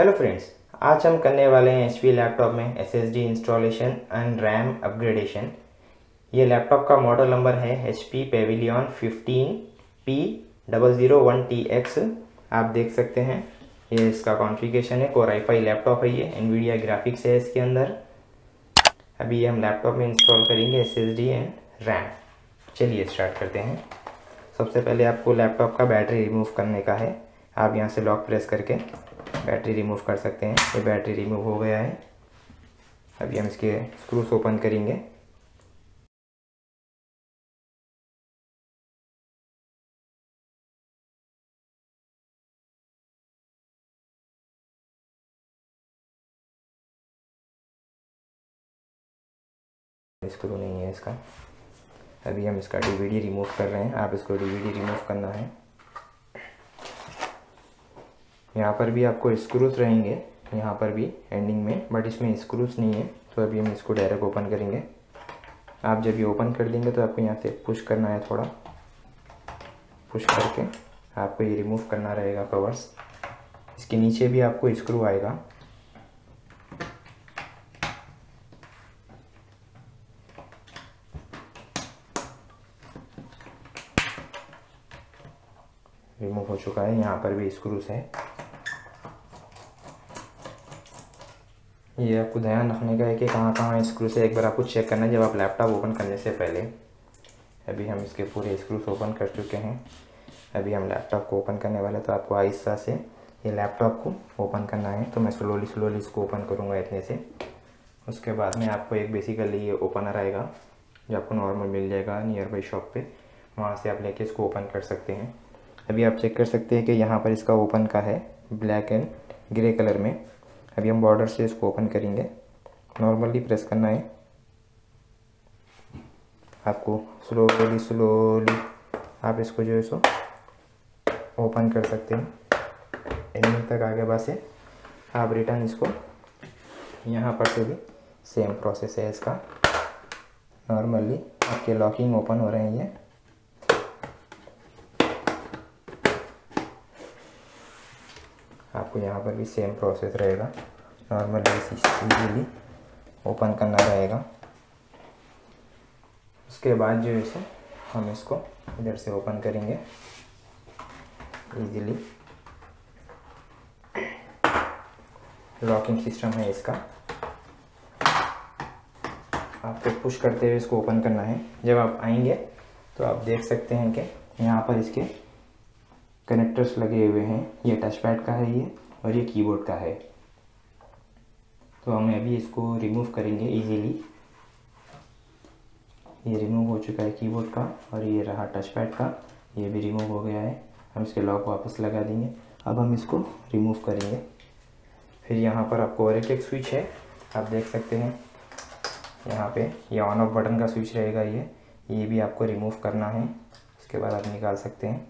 Hello friends, आज हम करने वाले हैं एचपी लैपटॉप में SSD installation and RAM upgradation. ये लैपटॉप का मॉडल नंबर है HP Pavilion 15P001TX। आप देख सकते हैं ये इसका कॉन्फ़िगरेशन है। कोर i5 लैपटॉप है, ये एनवीडिया ग्राफिक्स है इसके अंदर। अभी ये हम लैपटॉप में इंस्टॉल करेंगे एसएसडी एंड रैम। चलिए स्टार्ट करते हैं। सबसे पहले आपको लैपटॉप का बैटरी रिमूव करने का है। आप यहाँ से लॉक प्रेस करके बैटरी रिमूव कर सकते हैं। ये बैटरी रिमूव हो गया है। अभी हम इसके स्क्रूस ओपन करेंगे। स्क्रू नहीं है इसका। अभी हम इसका डीवीडी रिमूव कर रहे हैं। आप इसको डीवीडी रिमूव करना है। यहाँ पर भी आपको स्क्रूस रहेंगे, यहाँ पर भी एंडिंग में, बट इसमें स्क्रूस नहीं है। तो अभी हम इसको डायरेक्ट ओपन करेंगे। आप जब ये ओपन कर देंगे तो आपको यहाँ से पुश करना है, थोड़ा पुश करके आपको ये रिमूव करना रहेगा कवर्स। इसके नीचे भी आपको स्क्रू आएगा। रिमूव हो चुका है। यहाँ पर भी स्क्रूस है। ये आपको ध्यान रखने का है कि कहाँ कहाँ स्क्रूस है। एक बार आपको चेक करना है जब आप लैपटॉप ओपन करने से पहले। अभी हम इसके पूरे स्क्रूस ओपन कर चुके हैं। अभी हम लैपटॉप को ओपन करने वाले, तो आपको आहिस्ता से ये लैपटॉप को ओपन करना है। तो मैं स्लोली इसको ओपन करूँगा इतने से। उसके बाद में आपको एक बेसिकली ये ओपनर आएगा जो आपको नॉर्मल मिल जाएगा नियर बाई शॉप पे। वहाँ से आप लेके इसको ओपन कर सकते हैं। अभी आप चेक कर सकते हैं कि यहाँ पर इसका ओपन का है ब्लैक एंड ग्रे कलर में। अभी हम बॉर्डर से इसको ओपन करेंगे। नॉर्मली प्रेस करना है आपको। स्लोली आप इसको जो है सो ओपन कर सकते हैं। एंडिंग तक आगे बस है। आप रिटर्न इसको यहाँ पर से भी सेम प्रोसेस है इसका। नॉर्मली आपके लॉकिंग ओपन हो रहे हैं। आपको यहाँ पर भी सेम प्रोसेस रहेगा। नॉर्मली इजीली ओपन करना रहेगा। उसके बाद जो है सो हम इसको इधर से ओपन करेंगे इजीली। लॉकिंग सिस्टम है इसका। आपको पुश करते हुए इसको ओपन करना है। जब आप आएंगे तो आप देख सकते हैं कि यहाँ पर इसके कनेक्टर्स लगे हुए हैं। ये टच पैड का है ये, और ये कीबोर्ड का है। तो हम अभी इसको रिमूव करेंगे इजीली। ये रिमूव हो चुका है कीबोर्ड का, और ये रहा टच पैड का, ये भी रिमूव हो गया है। हम इसके लॉक वापस लगा देंगे। अब हम इसको रिमूव करेंगे। फिर यहाँ पर आपको और एक स्विच है, आप देख सकते हैं यहाँ पे। ये ऑन ऑफ बटन का स्विच रहेगा। ये भी आपको रिमूव करना है। उसके बाद आप निकाल सकते हैं।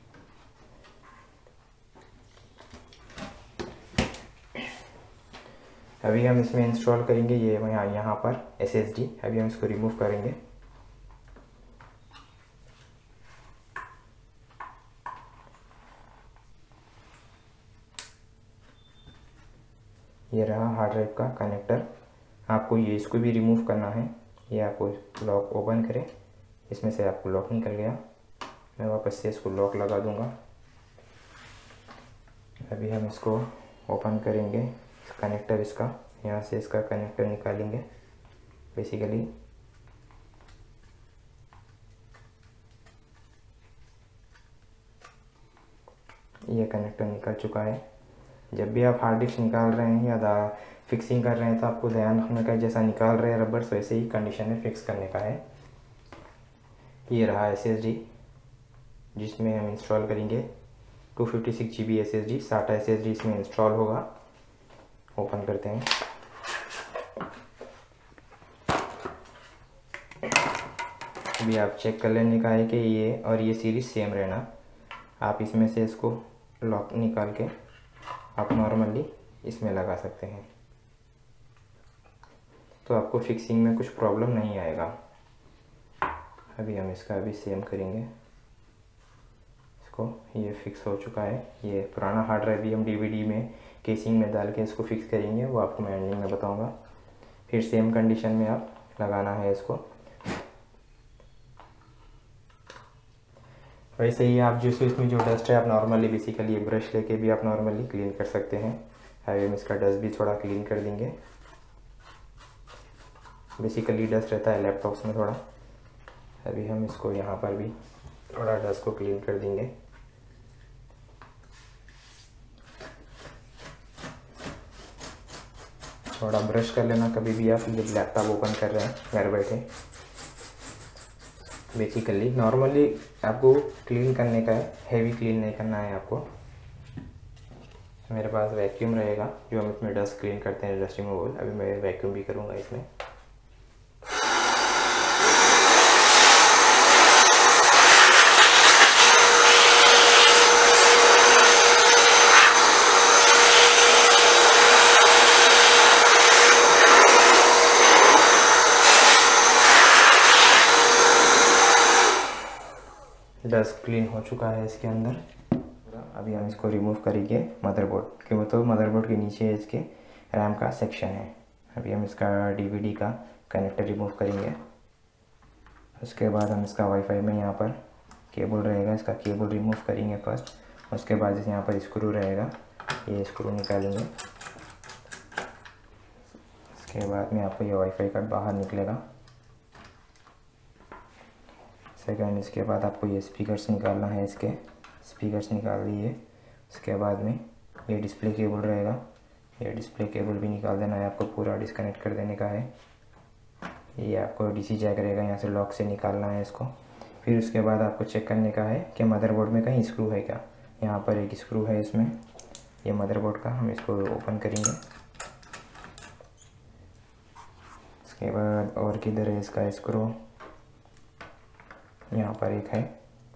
अभी हम इसमें इंस्टॉल करेंगे ये यहाँ पर SSD। अभी हम इसको रिमूव करेंगे। ये रहा हार्ड ड्राइव का कनेक्टर। आपको ये इसको भी रिमूव करना है। ये आपको लॉक ओपन करें। इसमें से आपको लॉक निकल गया। मैं वापस से इसको लॉक लगा दूंगा। अभी हम इसको ओपन करेंगे। कनेक्टर इसका, यहाँ से इसका कनेक्टर निकालेंगे बेसिकली। ये कनेक्टर निकल चुका है। जब भी आप हार्ड डिस्क निकाल रहे हैं या फिक्सिंग कर रहे हैं तो आपको ध्यान रखने का है जैसा निकाल रहे हैं रबर, वैसे ही कंडीशन में फिक्स करने का है। ये रहा SSD जिसमें हम इंस्टॉल करेंगे 256 GB SSD। SATA SSD इसमें इंस्टॉल होगा। ओपन करते हैं। अभी आप चेक कर लेने का है कि ये और ये सीरीज सेम रहना। आप इसमें से इसको लॉक निकाल के आप नॉर्मली इसमें लगा सकते हैं, तो आपको फिक्सिंग में कुछ प्रॉब्लम नहीं आएगा। अभी हम इसका भी सेम करेंगे इसको। ये फिक्स हो चुका है। ये पुराना हार्ड ड्राइव भी हम DVD में केसिंग में डाल के इसको फिक्स करेंगे, वो आपको मैं एंडिंग में बताऊँगा। फिर सेम कंडीशन में आप लगाना है इसको। वैसे ही आप जो इसमें जो डस्ट है आप नॉर्मली बेसिकली एक ब्रश लेके भी आप नॉर्मली क्लीन कर सकते हैं। अभी हम इसका डस्ट भी थोड़ा क्लीन कर देंगे। बेसिकली डस्ट रहता है लैपटॉप्स में थोड़ा। अभी हम इसको यहाँ पर भी थोड़ा डस्ट को क्लीन कर देंगे। थोड़ा ब्रश कर लेना कभी भी आप जब लैपटॉप ओपन कर रहे हैं घर बैठे। बेसिकली नॉर्मली आपको क्लीन करने का है, हैवी क्लीन नहीं करना है आपको। मेरे पास वैक्यूम रहेगा जो हम इसमें डस्ट क्लीन करते हैं, डस्ट रिमूवल। अभी मैं वैक्यूम भी करूँगा इसमें। डस्ट क्लीन हो चुका है इसके अंदर। अभी हम इसको रिमूव करेंगे मदरबोर्ड, क्यों तो मदरबोर्ड के नीचे इसके रैम का सेक्शन है। अभी हम इसका डीवीडी का कनेक्टर रिमूव करेंगे। उसके बाद हम इसका वाईफाई में यहाँ पर केबल रहेगा, इसका केबल रिमूव करेंगे फर्स्ट। उसके बाद यहाँ पर स्क्रू रहेगा, ये स्क्रू निकालेंगे। उसके बाद में आपको ये वाईफाई कार्ड बाहर निकलेगा। सेकंड, इसके बाद आपको ये स्पीकर्स निकालना है, इसके स्पीकर्स निकाल दिए। उसके बाद में ये डिस्प्ले केबल रहेगा, ये डिस्प्ले केबल भी निकाल देना है आपको, पूरा डिस्कनेक्ट कर देने का है। ये आपको डीसी जैक रहेगा, यहाँ से लॉक से निकालना है इसको। फिर उसके बाद आपको चेक करने का है कि मदरबोर्ड में कहीं स्क्रू है क्या। यहाँ पर एक स्क्रू है इसमें, ये मदरबोर्ड का, हम इसको ओपन करेंगे। उसके बाद और किधर है इसका स्क्रू, यहाँ पर एक है।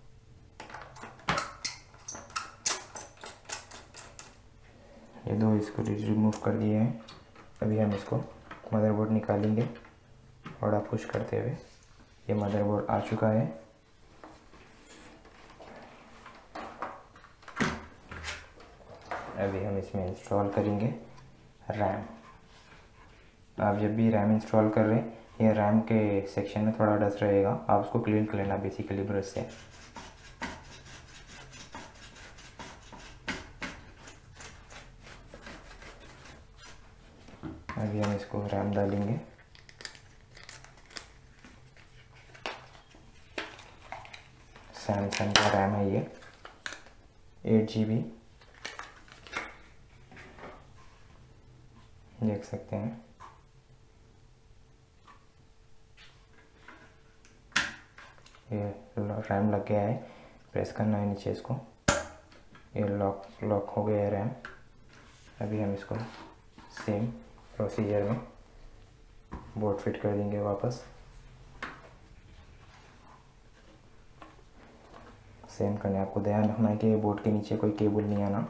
ये दो इसको रिमूव कर दिए हैं। अभी हम इसको मदरबोर्ड निकालेंगे थोड़ा पुश करते हुए। ये मदरबोर्ड आ चुका है। अभी हम इसमें इंस्टॉल करेंगे रैम। आप जब भी रैम इंस्टॉल कर रहे हैं, ये रैम के सेक्शन में थोड़ा डस्ट रहेगा, आप उसको क्लीन कर लेना बेसिकली ब्रश से। अभी हम इसको रैम डालेंगे। सैमसंग का रैम है ये, 8 GB, देख सकते हैं। ये रैम लग गया है, प्रेस करना है नीचे इसको, ये लॉक हो गया है रैम। अभी हम इसको सेम प्रोसीजर में बोर्ड फिट कर देंगे वापस। सेम करने, आपको ध्यान रखना है कि बोर्ड के नीचे कोई केबल नहीं आना।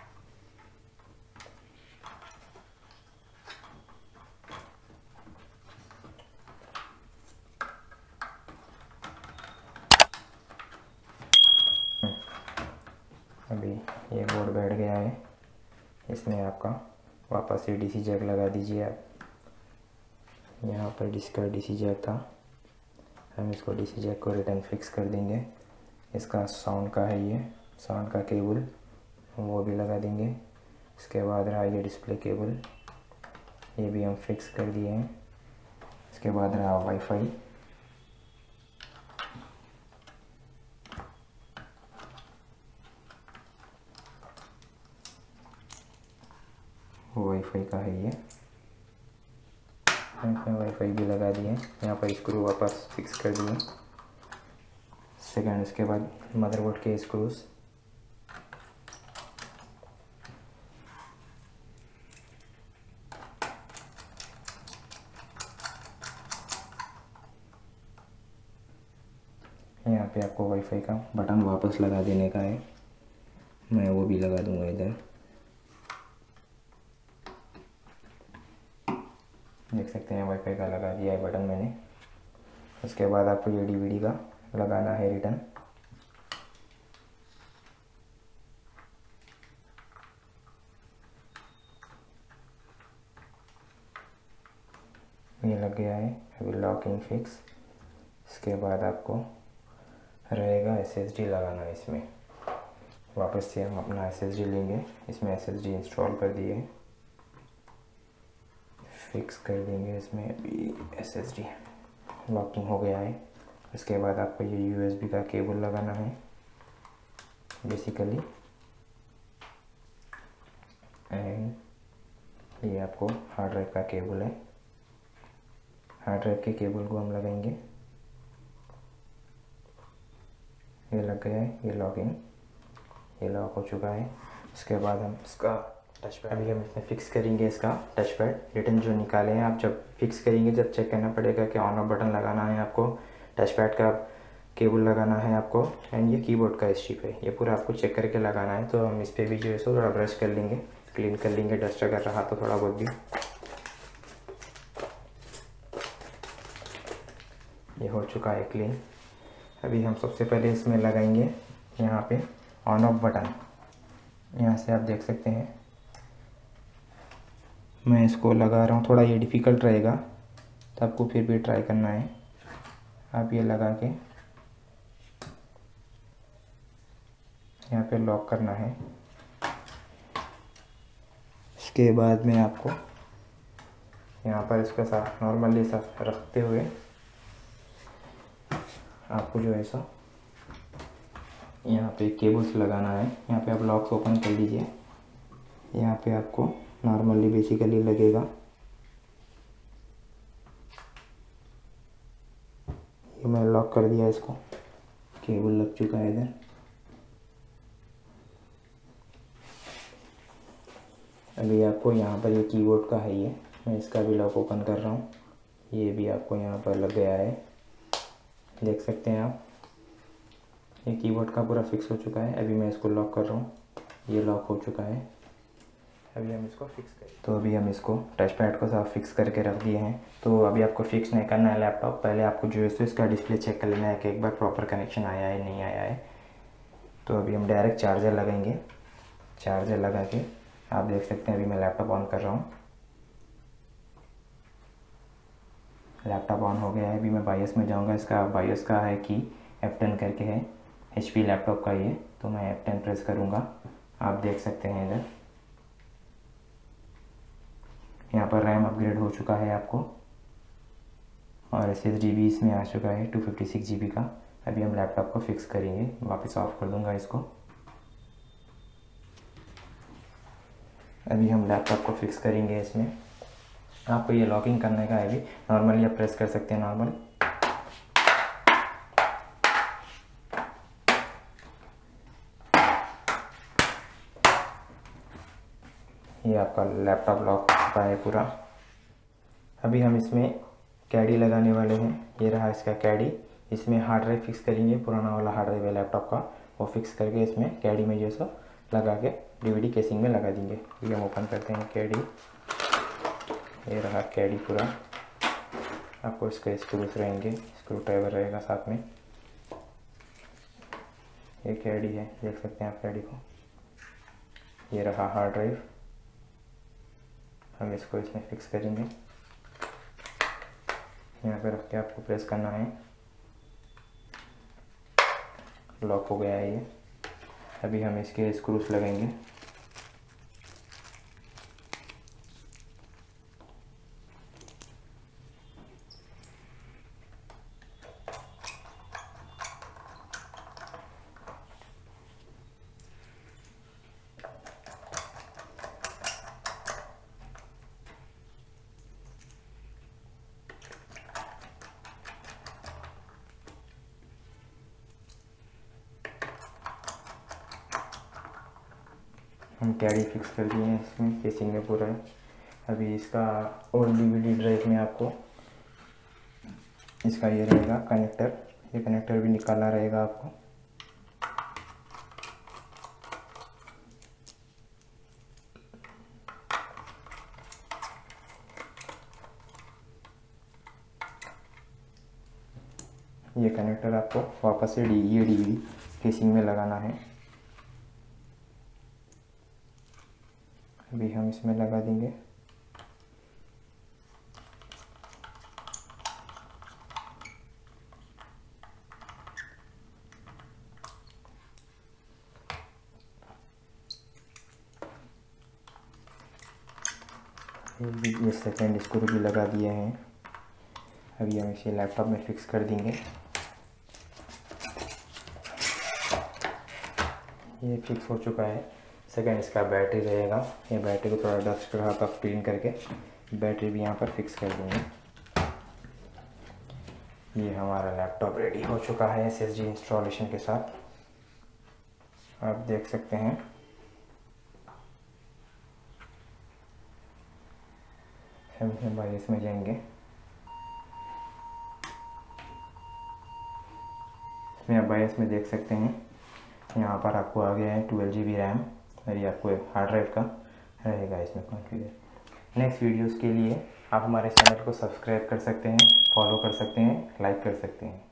अभी ये बोर्ड बैठ गया है, इसमें आपका वापस से डीसी जैक लगा दीजिए आप। यहाँ पर जिसका डीसी जैक था, हम इसको डीसी जैक को रिटर्न फिक्स कर देंगे। इसका साउंड का है, ये साउंड का केबल वो भी लगा देंगे। इसके बाद रहा ये डिस्प्ले केबल, ये भी हम फिक्स कर दिए हैं। इसके बाद रहा वाईफाई, वाईफाई का है ये, वाईफाई भी लगा दिए। यहाँ पर स्क्रू वापस फिक्स कर दिए। सेकंड, उसके बाद मदरबोर्ड के स्क्रूज, यहाँ पे आपको वाईफाई का बटन वापस लगा देने का है, मैं वो भी लगा दूंगा इधर। देख सकते हैं वाईफाई का लगा दिया है बटन मैंने। उसके बाद आपको ये डीवीडी का लगाना है रिटर्न। ये लग गया है। अभी लॉकिंग फिक्स। इसके बाद आपको रहेगा SSD लगाना इसमें। वापस से हम अपना SSD लेंगे, इसमें SSD इंस्टॉल कर दिए, फिक्स कर देंगे इसमें। अभी SSD लॉकिंग हो गया है। इसके बाद आपको ये USB का केबल लगाना है बेसिकली, एंड ये आपको हार्ड ड्राइव का केबल है। हार्ड ड्राइव के केबल को हम लगाएंगे। ये लग गया है, ये लॉकिंग, ये लॉक हो चुका है। इसके बाद हम इसका टच पैड, अभी हम इसमें फिक्स करेंगे इसका टच पैड। रिटर्न जो निकाले हैं आप जब फिक्स करेंगे, जब चेक करना पड़ेगा कि ऑन ऑफ बटन लगाना है आपको, टच पैड का केबल लगाना है आपको, एंड ये कीबोर्ड का स्ट्रिप है, ये पूरा आपको चेक करके लगाना है। तो हम इस पर भी जो है सो थोड़ा ब्रश कर लेंगे, क्लीन कर लेंगे, डस्ट अगर रहा तो थोड़ा बहुत भी। ये हो चुका है क्लीन। अभी हम सबसे पहले इसमें लगाएंगे यहाँ पे ऑन ऑफ बटन। यहाँ से आप देख सकते हैं मैं इसको लगा रहा हूँ, थोड़ा ये डिफ़िकल्ट रहेगा तो आपको फिर भी ट्राई करना है। आप ये लगा के यहाँ पे लॉक करना है। इसके बाद में आपको यहाँ पर इसके साथ नॉर्मली साथ रखते हुए आपको जो है सो यहाँ पे केबल्स लगाना है। यहाँ पे आप लॉक्स ओपन कर लीजिए। यहाँ पे आपको नॉर्मली बेसिकली लगेगा, ये मैं लॉक कर दिया इसको, केबल लग चुका है इधर। अभी आपको यहाँ पर ये कीबोर्ड का है, ये मैं इसका भी लॉक ओपन कर रहा हूँ। ये भी आपको यहाँ पर लग गया है, देख सकते हैं आप। ये कीबोर्ड का पूरा फिक्स हो चुका है। अभी मैं इसको लॉक कर रहा हूँ, ये लॉक हो चुका है। अभी हम इसको फिक्स करें। तो अभी हम इसको टच पैड को साफ फिक्स करके रख दिए हैं। तो अभी आपको फिक्स नहीं करना है लैपटॉप, पहले आपको जो है सो इसका डिस्प्ले चेक कर लेना है कि एक बार प्रॉपर कनेक्शन आया है नहीं आया है। तो अभी हम डायरेक्ट चार्जर लगाएंगे। चार्जर लगा के आप देख सकते हैं अभी मैं लैपटॉप ऑन कर रहा हूँ। लैपटॉप ऑन हो गया है। अभी मैं बायोस में जाऊँगा। इसका बायोस का है कि F10 करके है, HP लैपटॉप का ये। तो मैं F10 प्रेस करूँगा, आप देख सकते हैं इधर। यहाँ पर रैम अपग्रेड हो चुका है आपको, और SSD भी इसमें आ चुका है 256 GB का। अभी हम लैपटॉप को फिक्स करेंगे। वापस ऑफ कर दूँगा इसको। अभी हम लैपटॉप को फिक्स करेंगे। इसमें आपको ये लॉकिंग करने का है, अभी नॉर्मली आप प्रेस कर सकते हैं नॉर्मल। ये आपका लैपटॉप लॉक हो चुका है पूरा। अभी हम इसमें कैडी लगाने वाले हैं। ये रहा इसका कैडी। इसमें हार्ड ड्राइव फिक्स करेंगे, पुराना वाला हार्ड ड्राइव है लैपटॉप का, वो फिक्स करके इसमें कैडी में जैसा लगा के DVD केसिंग में लगा देंगे। ये हम ओपन करते हैं कैडी। ये रहा कैडी पूरा। आपको इसके स्क्रूज रहेंगे, स्क्रू ड्राइवर रहेगा साथ में। ये कैडी है, देख सकते हैं आप कैडी को। ये रहा हार्ड ड्राइव। हम इसको इसमें फिक्स करेंगे। यहाँ पे रख के आपको प्रेस करना है, लॉक हो गया है ये। अभी हम इसके स्क्रूज लगाएंगे। हम कैडी फिक्स कर दिए हैं इसमें केसिंग में पूरा है। अभी इसका ओल्ड DVD ड्राइव में आपको इसका ये रहेगा कनेक्टर, ये कनेक्टर भी निकालना रहेगा आपको। ये कनेक्टर आपको वापस से ये DVD केसिंग में लगाना है। अभी हम इसमें लगा देंगे। ये सेकेंड स्क्रू भी लगा दिए हैं। अभी हम इसे लैपटॉप में फिक्स कर देंगे। ये फिक्स हो चुका है। सेकेंड इसका बैटरी रहेगा। ये बैटरी को थोड़ा डस्ट रहा था, क्लीन करके बैटरी भी यहाँ पर फिक्स कर देंगे। ये हमारा लैपटॉप रेडी हो चुका है SSD इंस्टॉलेशन के साथ, आप देख सकते हैं। हम बाईस में जाएंगे। इसमें आप बाईस में देख सकते हैं, यहाँ पर आपको आ गया है 12 GB रैम और ये आपको हार्ड ड्राइव का रहेगा इसमें कॉन्फ़िगर। नेक्स्ट वीडियोस के लिए आप हमारे चैनल को सब्सक्राइब कर सकते हैं, फॉलो कर सकते हैं, लाइक कर सकते हैं।